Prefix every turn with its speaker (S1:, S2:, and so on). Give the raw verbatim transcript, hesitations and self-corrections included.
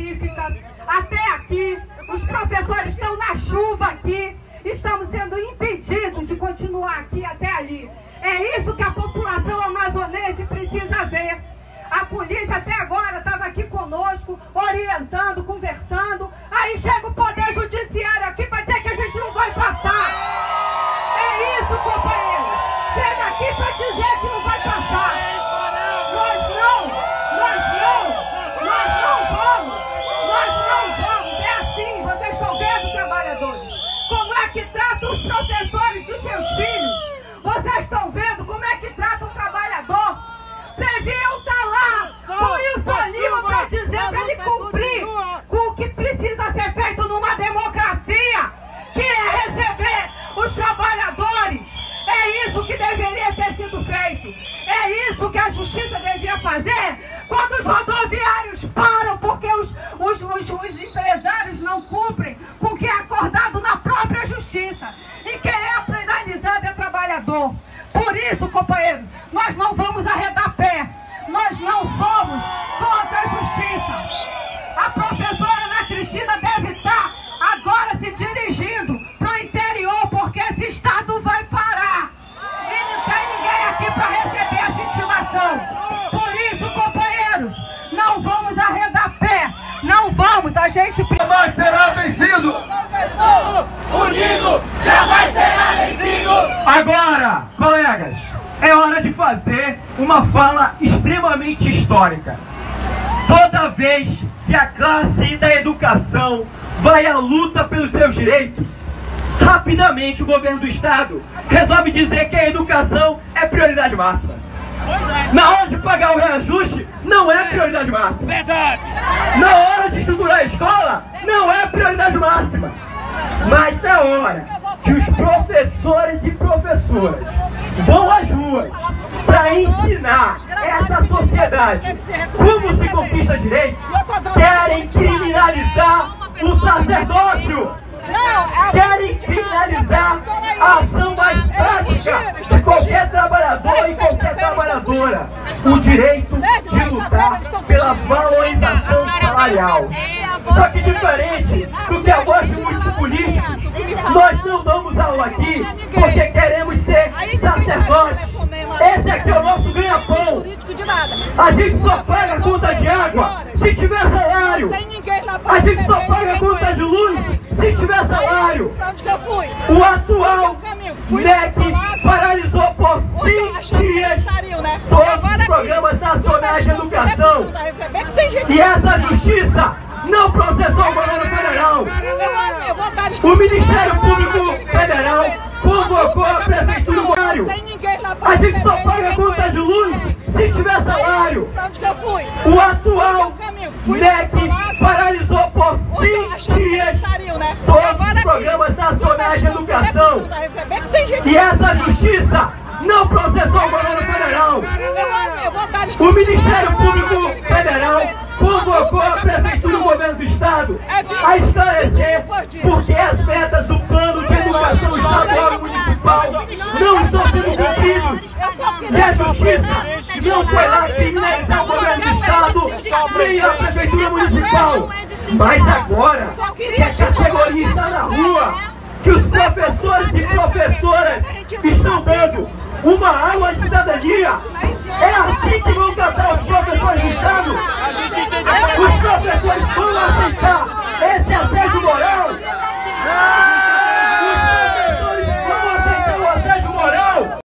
S1: pacífica até aqui. Os professores estão na chuva aqui. Estamos sendo impedidos de continuar aqui até ali. É isso que a população amazonense precisa ver. A polícia até agora estava aqui conosco, orientando, conversando. Aí chega o Poder Judiciário aqui para dizer que a gente não vai passar. É isso, companheiro. Chega aqui para dizer que não vai passar. Nós não, nós não, nós não vamos, nós não vamos. É assim, vocês estão vendo, trabalhadores, como é que tratam os professores dos seus filhos. Vocês estão vendo como é que trata o trabalhador. Deviam estar lá com isso ali para dizer para ele cumprir com o que precisa ser feito numa democracia, que é receber os trabalhadores. É isso que deveria ter sido feito. É isso que a justiça devia fazer quando os rodoviários param porque os, os, os, os empresários não cumprem com o que é acordado na própria justiça. E quem é penalizado é trabalhador. Por isso, companheiro, nós não vamos arredar pé. Nós não somos contra a justiça. A professora Ana Cristina deve estar agora se dirigindo para o interior, porque esse estado vai parar. E não tem ninguém aqui para receber essa intimação. Por isso, companheiros, não vamos arredar pé. Não vamos, a gente...
S2: Jamais será vencido!
S3: Professor unido jamais será vencido!
S4: Agora, colegas, é hora de fazer uma fala extremamente histórica. Toda vez que a classe da educação vai à luta pelos seus direitos, rapidamente o governo do estado resolve dizer que a educação é prioridade máxima. Na hora de pagar o reajuste, não é prioridade máxima.
S3: Verdade!
S4: Na hora de estruturar a escola, não é prioridade máxima. Mas na hora que os professores e professoras vão às ruas para ensinar essa sociedade como se conquista direitos, querem criminalizar o sacerdócio. Querem criminalizar a ação mais prática de qualquer trabalhador e qualquer trabalhadora. O direito de lutar pela valorização salarial. Só que diferente do que a voz de muitos políticos, nós não damos aula aqui porque queremos ser sacerdotes. Esse aqui é o nosso ganha-pão. A gente só paga a conta de água se tiver salário. A gente só paga a conta de luz se tiver salário. O atual M E C paralisou por vinte dias todos os programas nacionais de educação. E essa justiça não processou o governo federal. O Ministério Público Federal convocou a Prefeitura do Rio. A gente só paga a conta de luz se tiver salário. O atual M E C paralisou por vinte dias todos os programas nacionais de educação. E essa justiça não processou o governo federal. O Ministério Público Federal convocou a Prefeitura e o Governo do Estado a esclarecer porque as metas do Plano de Educação Estadual e Municipal não estão sendo cumpridas. E a Justiça não foi lá criminalizar o Governo do Estado nem a Prefeitura Municipal. Mas agora que a categoria está na rua, que os professores e professoras estão dando uma aula de cidadania,